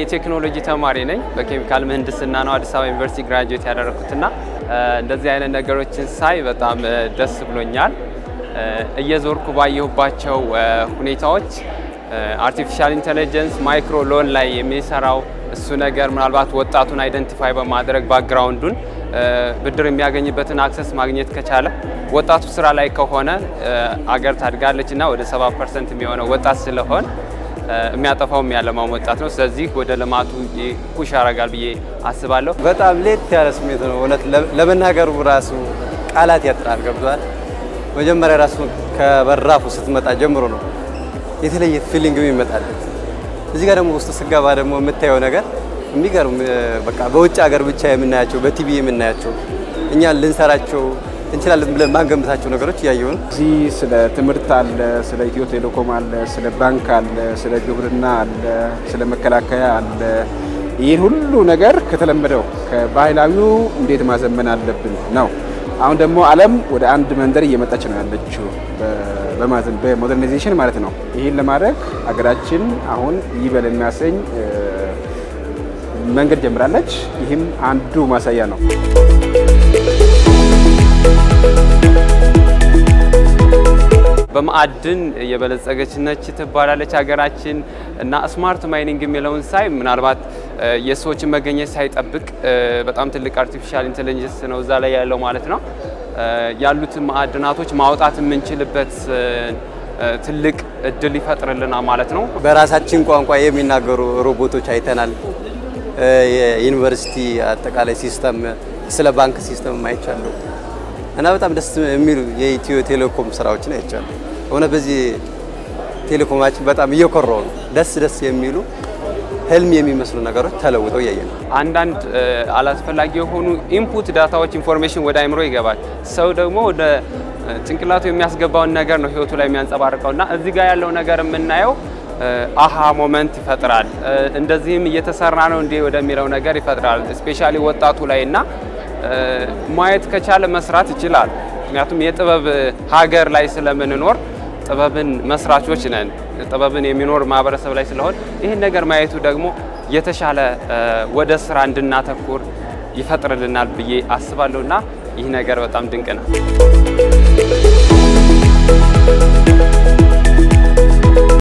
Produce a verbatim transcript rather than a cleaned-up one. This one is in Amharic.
የቴክኖሎጂ ተማሪ ነኝ በኬሚካል ምህንድስና ነው አዲስ አበባ ዩኒቨርሲቲ ግራጁዌት ያደረኩትና እንደዚህ አይነት ነገሮችን ሳይ በጣም ደስ ብሎኛል እየዞርኩ ባየሁባቸው ሁኔታዎች አርቲፊሻል ኢንተለጀንስ ማይክሮ ሎን ላይ የሚሰራው እሱ ነገር ምናልባት ወጣቱን አይደንቲፋይ በማድረግ ባክግራውንዱን ብድር የሚያገኝበትን አክሰስ ማግኘት ከቻለ ወጣቱ ስራ ላይ ከሆነ አገር ታድጋለችና ወደ ሰባ ፐርሰንት የሚሆነው ወጣት ስለሆነ የሚያጠፋው የሚያለማው ወጣት ነው ስለዚህ ወደ ልማቱ ፑሽ ያረጋል ብዬ አስባለሁ በጣም ሌት ያለ ስሜት ነው እውነት ለመናገሩ ራሱ ቃላት ያጥራል ገብቷል መጀመሪያ ራሱ ከበራፉ ስትመጣ ጀምሮ ነው የተለየ ፊሊንግ የሚመጣል እዚህ ጋር ደግሞ ውስጥ ስጋባ ደግሞ የምታየው ነገር የሚገርም በቃ በውጭ ሀገር ብቻ የምናያቸው በቲቪ የምናያቸው እኛ ልንሰራቸው እንችላለን ብለን ማንገምታቸው ነገሮች ያየው ነው እዚህ ስለ ትምህርት አለ ስለ ኢትዮ ቴሌኮም አለ ስለ ባንክ አለ ስለ ግብርና አለ ስለ መከላከያ አለ ይሄን ሁሉ ነገር ከተለመደው ከባህላዊው እንዴት ማዘመን አለብን ነው አሁን ደግሞ ዓለም ወደ አንድ መንደር እየመጣች ነው ያለችው በማዘን በሞደርናይዜሽን ማለት ነው ይሄን ለማድረግ አገራችን አሁን ይበልና ሰኝ መንገድ ጀምራለች ይህም አንዱ ማሳያ ነው በማዕድን የበለጸገች ነች ትባላለች ሀገራችን እና ስማርት ማይኒንግ የሚለውን ሳይ ምናልባት የሰዎችን መገኘት ሳይጠብቅ በጣም ትልቅ አርቲፊሻል ኢንተለጀንስ ነው እዛ ላይ ያለው ማለት ነው ያሉት ማዕድናቶች ማውጣት የምንችልበት ትልቅ እድል ይፈጥርልናል ማለት ነው በራሳችን ቋንቋ የሚናገሩ ሮቦቶች አይተናል የዩኒቨርሲቲ አጠቃላይ ሲስተም ስለ ባንክ ሲስተም ማይቻለው እና በጣም ደስ የሚሉ የኢትዮ ቴሌኮም ስራዎችን አይቻሉ ሆነ በዚህ ቴሌኮማችን በጣም እየኮረው ነው ደስ ደስ የሚሉ ህልም የሚመስሉ ነገሮች ተለውጠው ያየን አንዳንድ አላስፈላጊ የሆኑ ኢንፑት ዳታዎች ኢንፎርሜሽን ወደ አይምሮ ይገባል ሰው ደግሞ ወደ ጭንቅላቱ የሚያስገባው ነገር ነው ህይወቱ ላይ የሚያንጸባርቀውና እዚህ ጋር ያለው ነገር የምናየው አሃ ሞመንት ይፈጥራል እንደዚህም እየተሰራ ነው እንዴ ወደሚለው ነገር ይፈጥራል ስፔሻሊ ወጣቱ ላይና ማየት ከቻለ መስራት ይችላል ምክንያቱም የጥበብ ሀገር ላይ ስለምንኖር ጥበብን መስራቾች ነን ጥበብን የሚኖር ማህበረሰብ ላይ ስለሆነ ይሄን ነገር ማየቱ ደግሞ የተሻለ ወደ ስራ እንድናተኩር ይፈጥርልናል ብዬ አስባለሁና ይህ ነገር በጣም ድንቅ ነው